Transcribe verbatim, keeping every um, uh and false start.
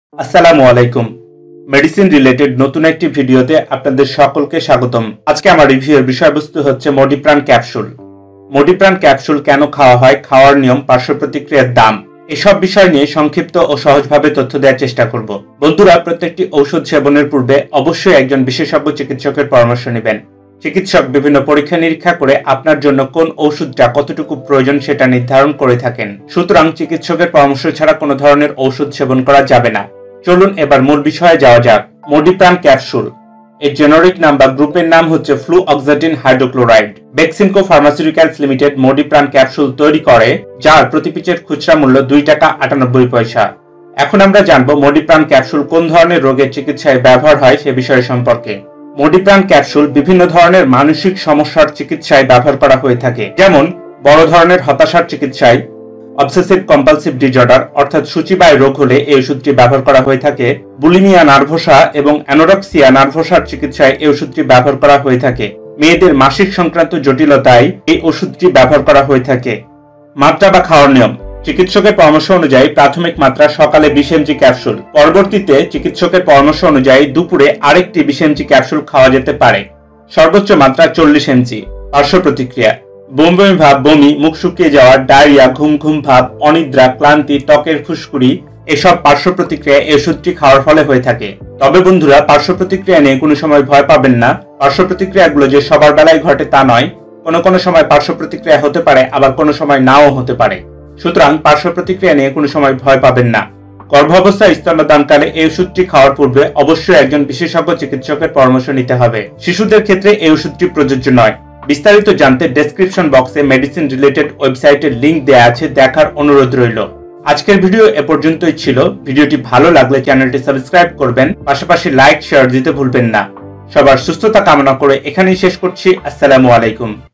আসসালামু আলাইকুম। Medicine related নতুন একটি ভিডিওতে আপনাদের সকলকে স্বাগতম। আজকে আমার রিভিউয়ের বিষয়বস্তু হচ্ছে মডিপ্রান ক্যাপসুল। মডিপ্রান ক্যাপসুল কেন খাওয়া হয়, খাওয়ার নিয়ম, পার্শ্ব প্রতিক্রিয়ার দাম, এসব বিষয় নিয়ে সংক্ষিপ্ত ও সহজভাবে তথ্য দেওয়ার চেষ্টা করব। বন্ধুরা, প্রত্যেকটি ঔষধ সেবনের পূর্বে অবশ্যই একজন বিশেষজ্ঞ চিকিৎসকের পরামর্শ নেবেন। চিকিৎসক বিভিন্ন পরীক্ষা নিরীক্ষা করে আপনার জন্য কোন ঔষধটা কতটুকু প্রয়োজন সেটা নির্ধারণ করে থাকেন। সুতরাং চিকিৎসকের পরামর্শ ছাড়া কোনো ধরনের ঔষধ সেবন করা যাবে না। চলুন এবার মূল বিষয়ে যাওয়া যাক। মডিপ্রান ক্যাপসুল এর জেনারিক নাম বা গ্রুপের নাম হচ্ছে fluoxetine hydrochloride. Beximco pharmaceuticals limited Modipran capsule তৈরি করে, যার প্রতি পিচের খুচরা মূল্য দুই টাকা আটানব্বই পয়সা। এখন আমরা জানবো মডিপ্রান ক্যাপসুল কোন ধরনের রোগের চিকিৎসায় ব্যবহার হয় সে বিষয় সম্পর্কে। মডিপ্রান ক্যাপসুল বিভিন্ন ধরনের মানসিক সমস্যার চিকিৎসায় ব্যবহার করা হয়ে থাকে, যেমন বড় ধরনের হতাশার চিকিৎসায়, অবসেসিভ কম্পালসিভ ডিসঅর্ডার অর্থাৎ সূচিবায় রোগ হলে এই ওষুধটি ব্যবহার করা হয়ে থাকে, বুলিমিয়া নার্ভোসা এবং অ্যানোরেক্সিয়া নার্ভোসার চিকিৎসায় এই ওষুধটি ব্যবহার করা হয়ে থাকে। মেয়েদের মাসিক সংক্রান্ত জটিলতায় এই ওষুধটি ব্যবহার করা হয়ে থাকে। মাত্রা বা খাওয়ার নিয়ম: চিকিৎসকের পরামর্শ অনুযায়ী প্রাথমিক মাত্রা সকালে বিশ এমজি ক্যাপসুল, পরবর্তীতে চিকিৎসকের পরামর্শ অনুযায়ী দুপুরে আরেকটি বিশ এমজি ক্যাপসুল খাওয়া যেতে পারে। সর্বোচ্চ মাত্রা চল্লিশ এমজি। পার্শ্ব প্রতিক্রিয়া: বমি বমি ভাব, বমি, মুখ শুকিয়ে যাওয়া, ডায়রিয়া, ঘুম ঘুম ভাব, অনিদ্রা, ক্লান্তি, ত্বকের ফুসকুড়ি, এসব পার্শ্ব প্রতিক্রিয়া এই ওষুধটি খাওয়ার ফলে হয়ে থাকে। তবে বন্ধুরা, পার্শ্ব প্রতিক্রিয়া নিয়ে কোনো সময় ভয় পাবেন না। পার্শ্ব প্রতিক্রিয়াগুলো যে সবার বেলায় ঘটে তা নয়। কোনো কোনো সময় পার্শ্ব প্রতিক্রিয়া হতে পারে, আবার কোনো সময় নাও হতে পারে। সুতরাং পার্শ্ব প্রতিক্রিয়া নিয়ে কোনো সময় ভয় পাবেন না। গর্ভাবস্থায় স্তন্যদানকালে এই ওষুধটি খাওয়ার পূর্বে অবশ্যই একজন বিশেষজ্ঞ চিকিৎসকের পরামর্শ নিতে হবে। শিশুদের ক্ষেত্রে এই ওষুধটি প্রযোজ্য নয়। বিস্তারিত জানতে ডেসক্রিপশন বক্সে মেডিসিন রিলেটেড ওয়েবসাইটের লিংক দেওয়া আছে, দেখার অনুরোধ রইল। আজকের ভিডিও এ পর্যন্তই ছিল। ভিডিওটি ভালো লাগলে চ্যানেলটি সাবস্ক্রাইব করবেন, পাশাপাশি লাইক শেয়ার দিতে ভুলবেন না। সবার সুস্থতা কামনা করে এখানেই শেষ করছি। আসসালামু আলাইকুম।